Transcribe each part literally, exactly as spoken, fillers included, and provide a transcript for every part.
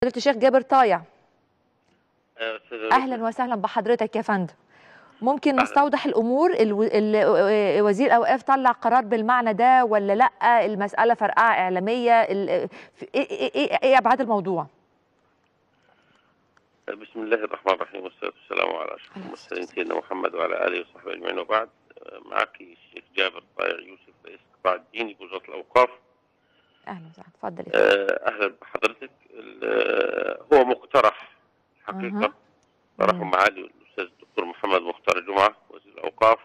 فضيلة الشيخ جابر طايع. أستاذ اهلا وسهلا بحضرتك يا فندم. ممكن أهلا. نستوضح الامور؟ الو... ال... وزير الاوقاف طلع قرار بالمعنى ده ولا لا؟ المساله فرقعه اعلاميه، ال... ايه ايه ايه, إيه ابعاد الموضوع؟ بسم الله الرحمن الرحيم، والصلاة والسلام على أشرف المرسلين سيدنا محمد وعلى آله وصحبه أجمعين، وبعد. معك الشيخ جابر طايع يوسف، رئيس قطاع الديني بوزارة الأوقاف. اهلا وسهلا، اتفضل. أهلا بحضرتك. هو مقترح حقيقة طرحه معالي الأستاذ الدكتور محمد مختار جمعة وزير الأوقاف.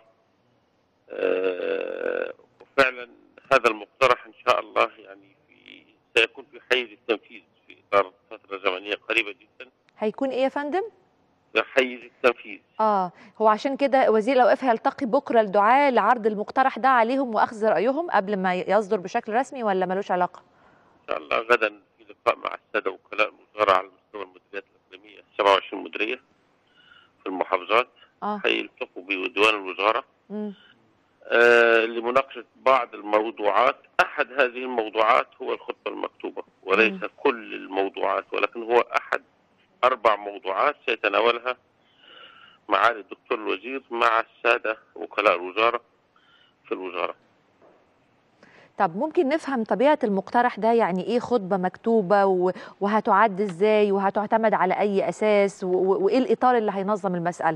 وفعلا هذا المقترح إن شاء الله يعني في سيكون في حيز التنفيذ في إطار فترة زمنية قريبة جدا. هيكون ايه يا فندم؟ في حيز التنفيذ. اه هو عشان كده وزير الاوقاف هيلتقي بكره الدعاة لعرض المقترح ده عليهم واخذ رايهم قبل ما يصدر بشكل رسمي، ولا ملوش علاقه؟ ان شاء الله غدا في لقاء مع الساده وكلاء الوزاره على مستوى المديريات الاقليميه، سبعة وعشرين مديريه في المحافظات. اه هيلتقوا بديوان الوزاره امم آه لمناقشه بعض الموضوعات. احد هذه الموضوعات هو الخطبه المكتوبه، وليس مم. كل الموضوعات، ولكن هو احد اربع موضوعات سيتناولها معالي الدكتور الوزير مع الساده وكلاء الوزاره في الوزاره. طب ممكن نفهم طبيعة المقترح ده؟ يعني ايه خطبة مكتوبة، وهتعد ازاي، وهتعتمد على اي اساس، وايه الاطار اللي هينظم المسألة؟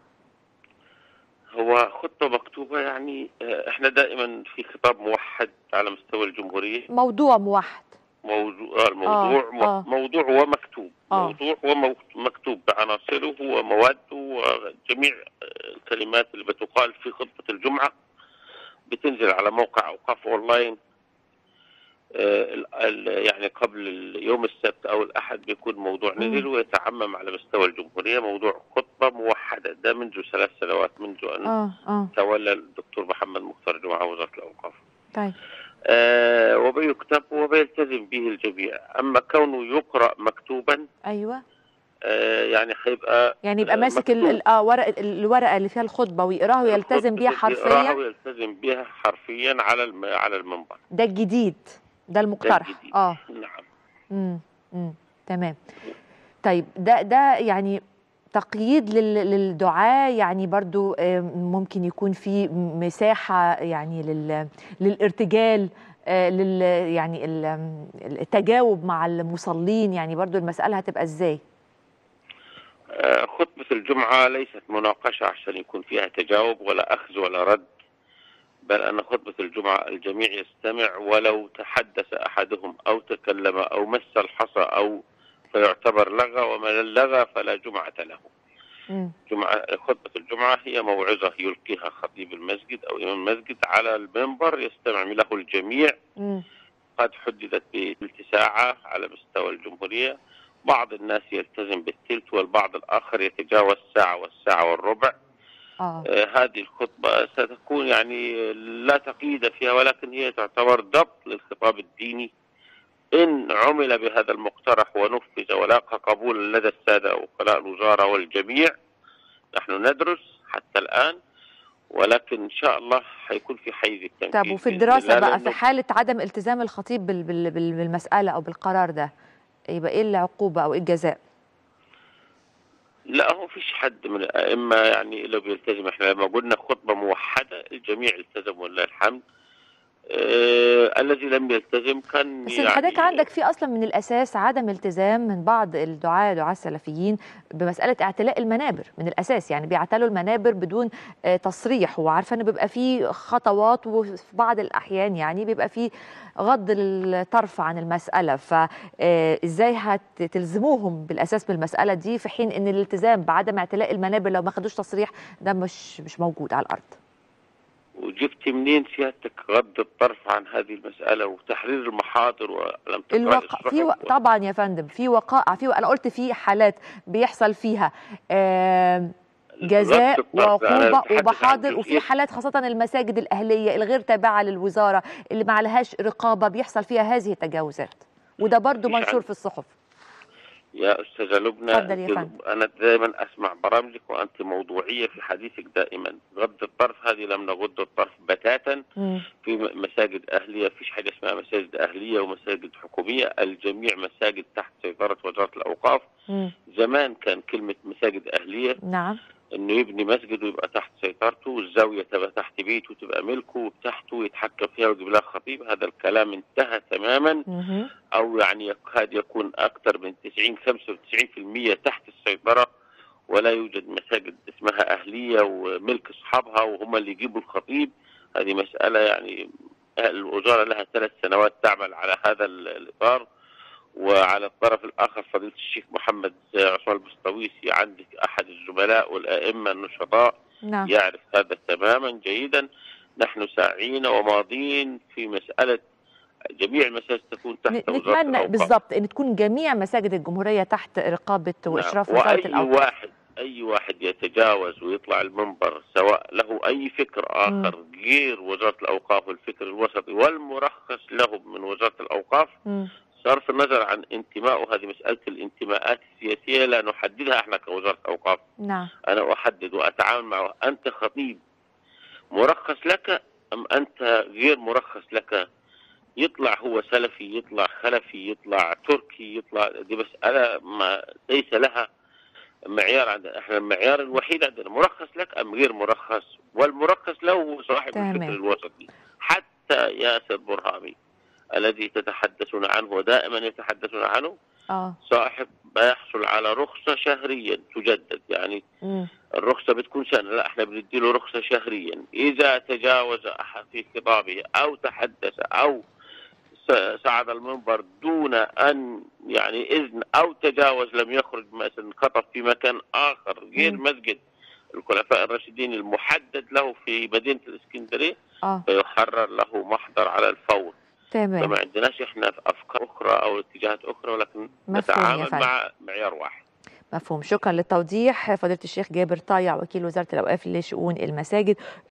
هو خطة مكتوبة يعني احنا دائما في خطاب موحد على مستوى الجمهورية. موضوع موحد. موضوع الموضوع آه. آه. موضوع ومكتوب. آه. موضوع ومكتوب بعناصره ومواده وجميع الكلمات اللي بتقال في خطبة الجمعة بتنزل على موقع أوقاف أونلاين. يعني قبل يوم السبت أو الأحد بيكون موضوع نزل ويتعمم على مستوى الجمهورية. موضوع خطبة موحدة ده منذ ثلاث سنوات، منذ أن آه. آه. تولى الدكتور محمد مختار جمعة وزارة الأوقاف. طيب. آه وبيكتب وبيلتزم به الجميع. أما كونه يقرأ مكتوبا، أيوة، آه يعني هيبقى يعني يبقى ماسك اه ورق الورقة اللي فيها الخطبة ويقراها ويلتزم بيها حرفيا. يقراها ويلتزم بيها حرفيا على على المنبر. ده الجديد، ده المقترح. ده اه نعم. امم امم تمام. طيب ده ده يعني تقييد للدعاة، يعني برضو ممكن يكون في مساحة يعني للارتجال، لل يعني التجاوب مع المصلين، يعني برضو المسألة هتبقى ازاي؟ خطبة الجمعة ليست مناقشة عشان يكون فيها تجاوب ولا أخذ ولا رد، بل أن خطبة الجمعة الجميع يستمع، ولو تحدث أحدهم أو تكلم أو مس الحصى أو فيعتبر لغى، ومن لغى فلا جمعة له. جمعة خطبة الجمعة هي موعظة يلقيها خطيب المسجد أو إمام المسجد على المنبر يستمع له الجميع. م. قد حددت بثلث ساعة على مستوى الجمهورية. بعض الناس يلتزم بالثلث والبعض الآخر يتجاوز ساعة والساعة والربع. آه. آه هذه الخطبة ستكون يعني لا تقييد فيها، ولكن هي تعتبر ضبط للخطاب الديني. إن عمل بهذا المقترح ونفذ ولاقى قبول لدى السادة وكلاء الوزارة والجميع، نحن ندرس حتى الآن، ولكن إن شاء الله حيكون في حيز التنفيذ. طب وفي الدراسة بقى في حالة عدم التزام الخطيب بالمسألة أو بالقرار ده، يبقى إيه العقوبة أو إيه الجزاء؟ لا، هو فيش حد من الأئمة يعني إلا بيلتزم. إحنا لما قلنا خطبة موحدة الجميع التزم ولله الحمد. آه الذي لم يلتزم كان بس يعني حضرتك عندك في اصلا من الاساس عدم التزام من بعض الدعاة دعاة السلفيين بمساله اعتلاء المنابر من الاساس، يعني بيعتلوا المنابر بدون آه تصريح، وعارفه ان بيبقى في خطوات وفي بعض الاحيان يعني بيبقى في غض الطرف عن المساله، فازاي هتلزموهم بالاساس بالمساله دي في حين ان الالتزام بعدم اعتلاء المنابر لو ما خدوش تصريح ده مش مش موجود على الارض؟ وجبت منين سيادتك غض الطرف عن هذه المسألة وتحرير المحاضر ولم تقرأ الوقع في و... طبعا يا فندم في وقائع، في انا قلت في حالات بيحصل فيها آه جزاء وعقوبة ومحاضر، وفي حالات خاصة المساجد الأهلية الغير تابعة للوزارة اللي ما عليهاش رقابة بيحصل فيها هذه التجاوزات، وده برضو منشور في الصحف. يا أستاذة لبنى، اتفضل يا فندم. أنا دائما أسمع برامجك وأنت موضوعية في حديثك دائما. غض الطرف هذه لم نغض الطرف بتاتا. مم. في مساجد أهلية، فيش حاجة اسمها مساجد أهلية ومساجد حكومية، الجميع مساجد تحت سيطرة وزارة الأوقاف. مم. زمان كان كلمة مساجد أهلية نعم. انه يبني مسجد ويبقى تحت سيطرته، والزاويه تبقى تحت بيته وتبقى ملكه وتحته يتحكم فيها ويجيب لها خطيب. هذا الكلام انتهى تماما، مهم. او يعني يكاد يكون اكثر من تسعين خمسة وتسعين بالمئة تحت السيطره، ولا يوجد مساجد اسمها اهليه وملك اصحابها وهم اللي يجيبوا الخطيب. هذه مساله يعني الوزاره لها ثلاث سنوات تعمل على هذا الاطار. وعلى الطرف الآخر فضيلة الشيخ محمد عثمان البسطويسي، عندك أحد الزملاء والأئمة النشطاء نعم. يعرف هذا تماما جيدا. نحن ساعين وماضين في مسألة جميع المساجد تكون تحت وزارة نتمنى الأوقاف بالضبط ان تكون جميع مساجد الجمهوريه تحت رقابه واشراف نعم. وزاره وأي الاوقاف. واحد أي واحد يتجاوز ويطلع المنبر سواء له أي فكر آخر مم. غير وزارة الأوقاف والفكر الوسطي والمرخص له من وزارة الأوقاف، مم. صرف النظر عن انتمائه، هذه مسألة الانتماءات السياسية لا نحددها احنا كوزارة أوقاف. نعم. أنا أحدد وأتعامل معه. أنت خطيب مرخص لك أم أنت غير مرخص لك؟ يطلع هو سلفي، يطلع خلفي، يطلع تركي، يطلع، دي مسألة ما ليس لها معيار عندنا. احنا المعيار الوحيد عندنا مرخص لك أم غير مرخص، والمرخص له هو صاحب تمام. الفكر الوسطي. حتى ياسر برهامي الذي تتحدثون عنه ودائما يتحدثون عنه اه صاحب بيحصل على رخصة شهريا تجدد، يعني مم. الرخصة بتكون سنة، لا احنا بنديله رخصة شهريا. إذا تجاوز أحد في خطابه أو تحدث أو صعد المنبر دون أن يعني إذن أو تجاوز، لم يخرج مثلا خطب في مكان آخر غير مم. مسجد الخلفاء الراشدين المحدد له في مدينة الإسكندرية، اه فيحرر له محضر على الفور. تمام. فما عندناش احنا افكار اخرى او اتجاهات اخرى، ولكن مفهوم يا نتعامل فندم. مع معيار واحد. مفهوم. شكرا للتوضيح فضيله الشيخ جابر طايع وكيل وزاره الاوقاف لشؤون المساجد.